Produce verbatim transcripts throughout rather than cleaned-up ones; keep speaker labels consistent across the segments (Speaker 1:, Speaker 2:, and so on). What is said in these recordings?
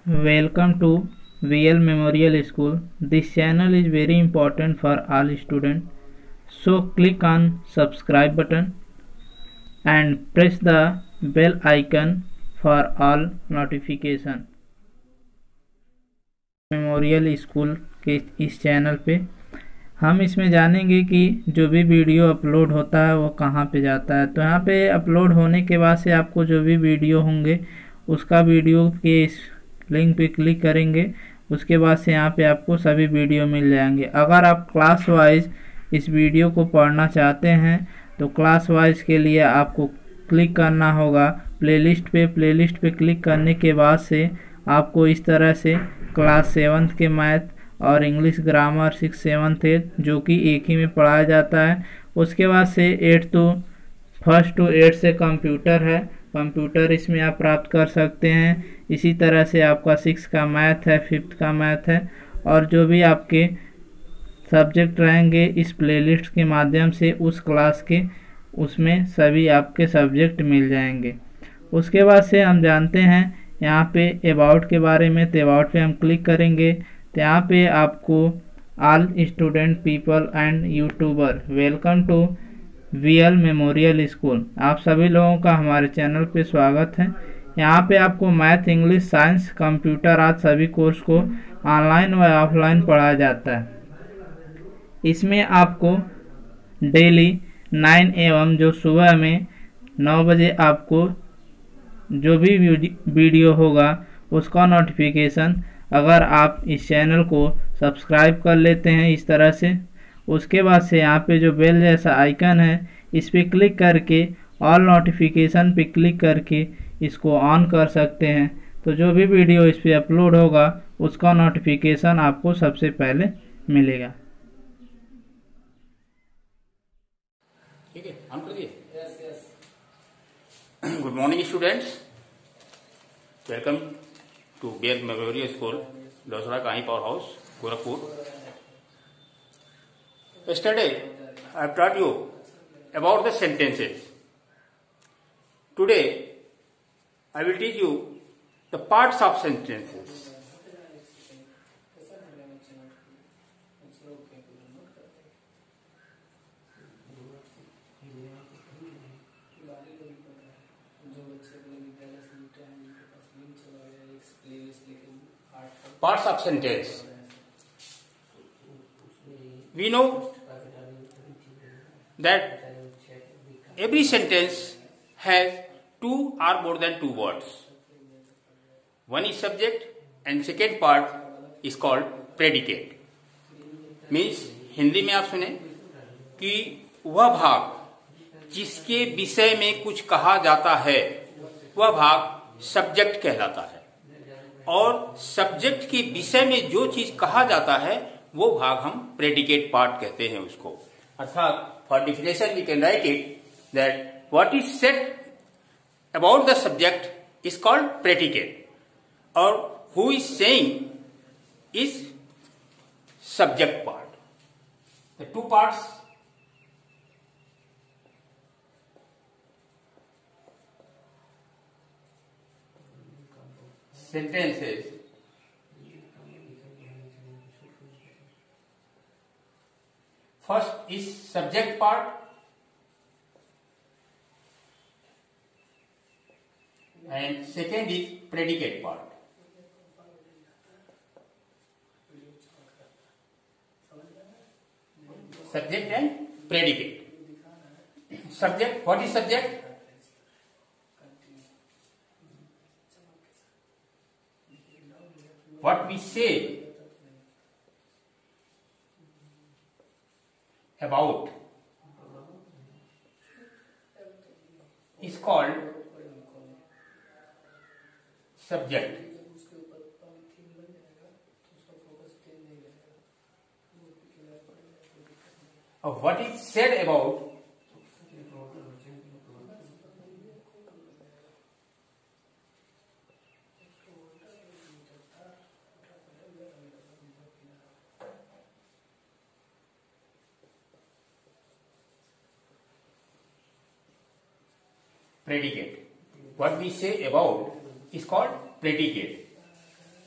Speaker 1: Welcome to V L Memorial School. This channel is very important for all students. So click on subscribe button and press the bell icon for all notification. Memorial school के इस channel पे हम इसमें जानेंगे कि जो भी video upload होता है वो कहाँ पे जाता है। तो यहाँ पे अपलोड होने के बाद से आपको जो भी वीडियो होंगे उसका वीडियो के इस लिंक पे क्लिक करेंगे, उसके बाद से यहाँ पे आपको सभी वीडियो मिल जाएंगे। अगर आप क्लास वाइज इस वीडियो को पढ़ना चाहते हैं तो क्लास वाइज के लिए आपको क्लिक करना होगा प्लेलिस्ट पे। प्लेलिस्ट पे क्लिक करने के बाद से आपको इस तरह से क्लास सेवन्थ के मैथ और English grammar six seventh eight जो कि एक ही में पढ़ाया जाता है। उसके बाद से eight to first to eight से कंप्यूटर है, कंप्यूटर इसमें आप प्राप्त कर सकते हैं। इसी तरह से आपका सिक्स का मैथ है, फिफ्थ का मैथ है और जो भी आपके सब्जेक्ट रहेंगे इस प्लेलिस्ट के माध्यम से उस क्लास के उसमें सभी आपके सब्जेक्ट मिल जाएंगे। उसके बाद से हम जानते हैं यहाँ पे अबाउट के बारे में। तो अबाउट पे हम क्लिक करेंगे तो यहाँ पे आपको all student people and YouTuber welcome to V L memorial school. आप सभी लोगों का हमारे चैनल पे स्वागत है। यहाँ पे आपको मैथ, इंग्लिश, साइंस, कंप्यूटर आदि सभी कोर्स को ऑनलाइन व ऑफलाइन पढ़ाया जाता है। इसमें आपको डेली नाइन एवं जो सुबह में नौ बजे आपको जो भी वीडियो होगा उसका नोटिफिकेशन अगर आप इस चैनल को सब्सक्राइब कर लेते हैं इस तरह से, उसके बाद से यहाँ पे जो बेल जैसा आइकन है इस पर क्लिक करके ऑल नोटिफिकेशन पे क्लिक करके इसको ऑन कर सकते हैं। तो जो भी वीडियो इस पर अपलोड होगा उसका नोटिफिकेशन आपको सबसे पहले मिलेगा।
Speaker 2: ठीक है, ऑन कर दिए। Good morning students, welcome to V L memorial school, लोसड़ा काही power house, Gorakhpur. Yesterday, I have taught you about the sentences. Today, I will teach you the parts of sentences. Parts of sentence. We know that every sentence has two or more than two words. One is subject and second part is called predicate. Means Hindi में आप सुने कि वह भाग जिसके विषय में कुछ कहा जाता है वह भाग सब्जेक्ट कहलाता है, और सब्जेक्ट के विषय में जो चीज कहा जाता है वो भाग हम प्रेडिकेट पार्ट कहते हैं उसको। अर्थात for definition we can write it that what is said about the subject is called predicate और who is saying is subject part. The two parts sentences first is subject part and second is predicate part. Subject and predicate. Subject, what is subject? What we say about is called subject. Or what is said about predicate. What we say about is called predicate.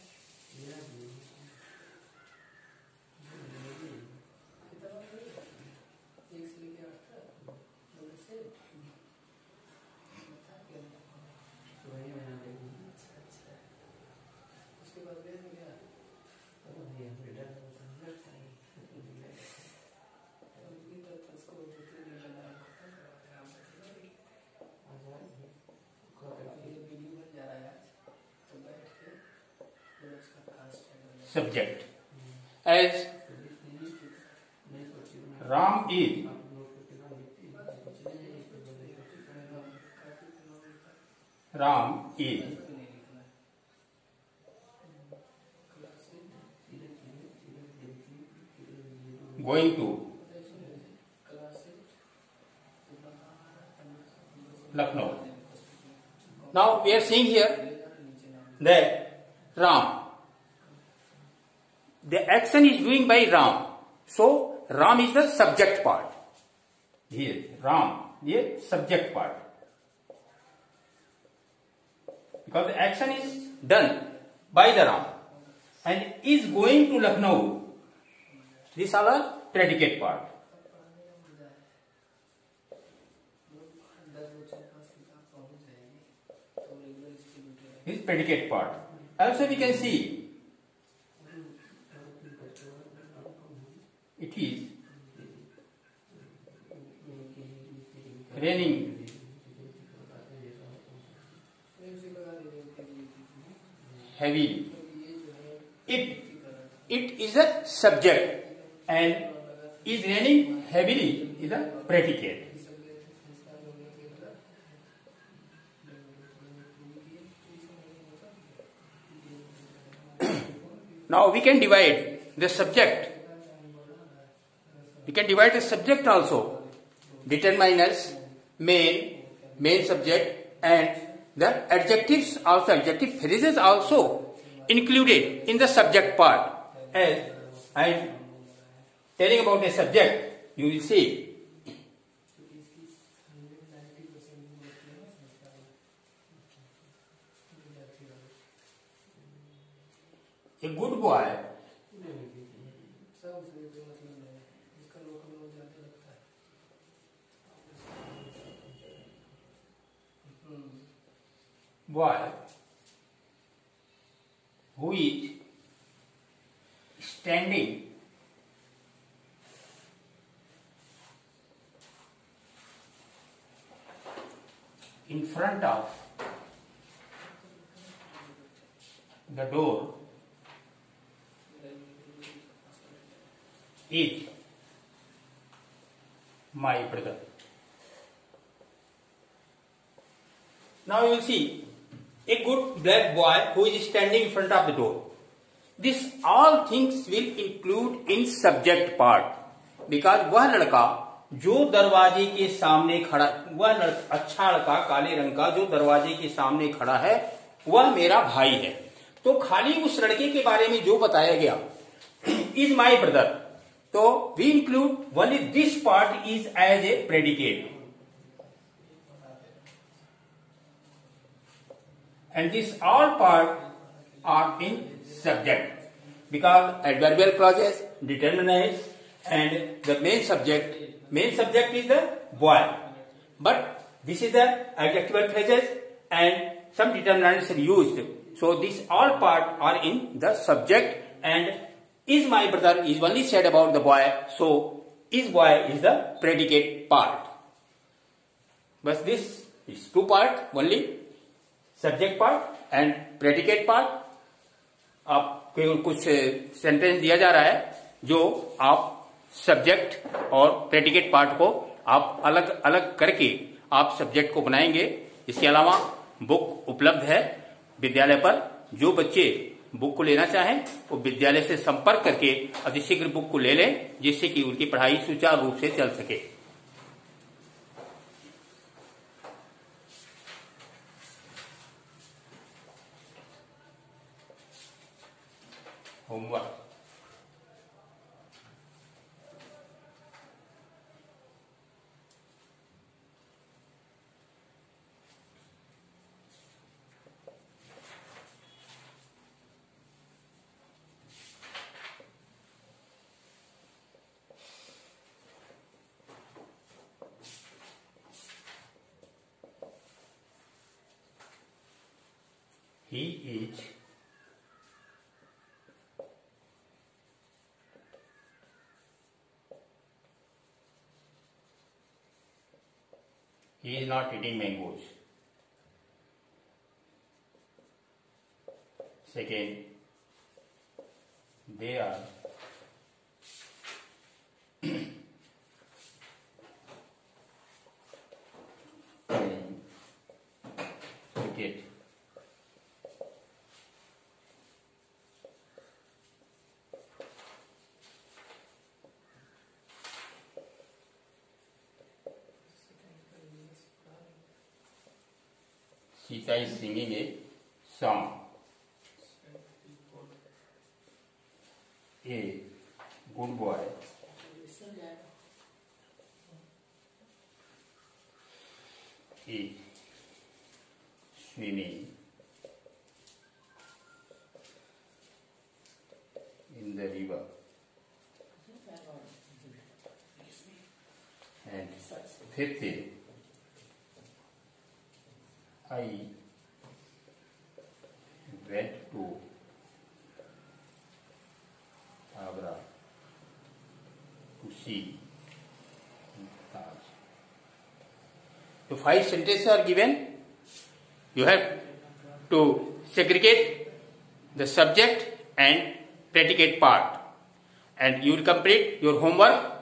Speaker 2: subject. As Ram is Ram is going to Lucknow. Now we are seeing here that Ram, the action is doing by Ram. So Ram is the subject part. Here Ram, the subject part. Because the action is done by the Ram and is going to Lucknow. These are the predicate part. This predicate part. Also we can see it is raining heavily. It it is a subject and is raining heavily is a predicate. Now we can divide the subject. We can divide the subject also. Determiners, main, main subject, and the adjectives also, adjective phrases also included in the subject part. As I am telling about a subject, you will see. A good boy boy who is standing in front of the door is my brother. Now you will see a good black boy who is standing in front of the door. This all things will include in subject part because वह लड़का जो दरवाजे के सामने खड़ा, वह लड़का अच्छा लड़का काले रंग का जो दरवाजे के सामने खड़ा है वह मेरा भाई है. तो खाली उस लड़के के बारे में जो बताया गया is my brother. So we include only this part is as a predicate. And this all part are in subject because adverbial clauses, determinants, and the main subject, main subject is the boy. But this is the adjectival phrases and some determinants are used. So these all part are in the subject and is my brother is only said about the boy. So is boy is the predicate part. But this is two part only. Subject part and predicate part. आपको कुछ sentence दिया जा रहा है जो आप subject और predicate part को आप अलग अलग करके आप सब्जेक्ट को बनाएंगे. इसके अलावा बुक उपलब्ध है विद्यालय पर. जो बच्चे बुक को लेना चाहें वो विद्यालय से संपर्क करके अतिशीघ्र बुक को ले लें जिससे कि उनकी पढ़ाई सुचारू रूप से चल सके. Homework. He is He is not eating mangoes. Second, they are playing cricket. Sita is singing a song. A good boy is swimming in the river, and fifth, I went to Agra to see Taj. So five sentences are given. You have to segregate the subject and predicate part, and you will complete your homework